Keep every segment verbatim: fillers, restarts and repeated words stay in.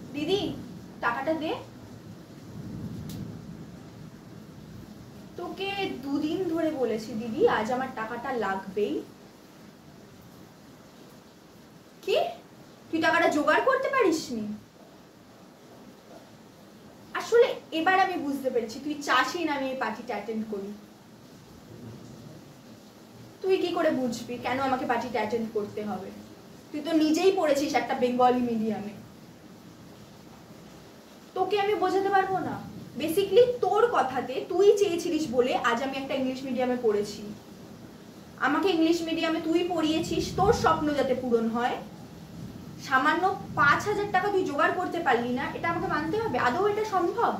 দিদি টাকাটা দে। তোকে দুদিন ধরে বলেছি দিদি আজ আমার টাকাটা লাগবেই। কি তুই টাকাটা জোগাড় করতে পারিসনি? আসলে এবার আমি বুঝতে পেরেছি তুই চাসই না আমি এই পার্টিটা অ্যাটেন্ড করি। তুই কি করে বুঝবি কেন আমাকে পার্টিটা অ্যাটেন্ড করতে হবে? তুই তো নিজেই পড়েছিস একটা বেঙ্গলি মিডিয়ামে, তোকে আমি বোঝাতে পারবো না। বেসিক্যালি তোর কথাতে তুই চেয়েছিলিস বলে আজ আমি একটা ইংলিশ মিডিয়ামে পড়েছি। আমাকে ইংলিশ মিডিয়ামে তুই পড়িয়েছিস তোর স্বপ্ন যাতে পূরণ হয়। সামান্য পাঁচ হাজার টাকা তুই জোগাড় করতে পারলি না, এটা আমাকে মানতে হবে? আদৌ এটা সম্ভব?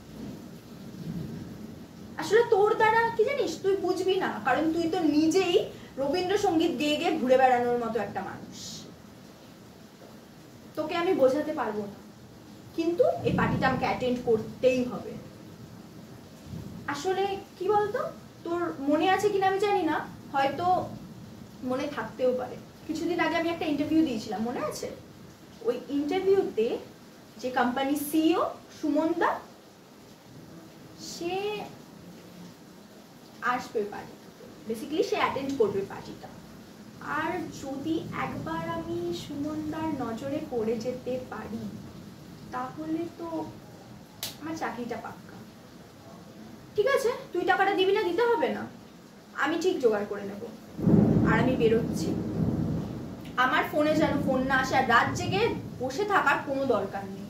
আসলে তোর দ্বারা কি জানিস তুই বুঝবি না, কারণ তুই তো নিজেই রবীন্দ্রসঙ্গীত গেয়ে গেয়ে ঘুরে বেড়ানোর মতো একটা মানুষ। তোকে আমি বোঝাতে পারবো না, কিন্তু এই পার্টিটা আমাকে অ্যাটেন্ড করতেই হবে। আসলে কি বলতো, তোর মনে আছে কিনা আমি জানি না, হয়তো মনে থাকতেও পারে। কিছুদিন আগে আমি একটা ইন্টারভিউ দিয়েছিলাম, মনে আছে? ওই ইন্টারভিউতে যে কোম্পানি সিইও সুমন দা, সে আসবে পার্টি, বেসিক্যালি সে অ্যাটেন্ড করবে পার্টিটা। আর যদি একবার আমি সুমনদার নজরে পড়ে যেতে পারি তাহলে তো আমার চাকরিটা পাক্কা। ঠিক আছে, তুই টাকাটা দিবি না? দিতে হবে না, আমি ঠিক জোগাড় করে নেব। আর আমি বেরোচ্ছি, আমার ফোনে যেন ফোন না আসে, আর রাত জেগে বসে থাকার কোনো দরকার নেই।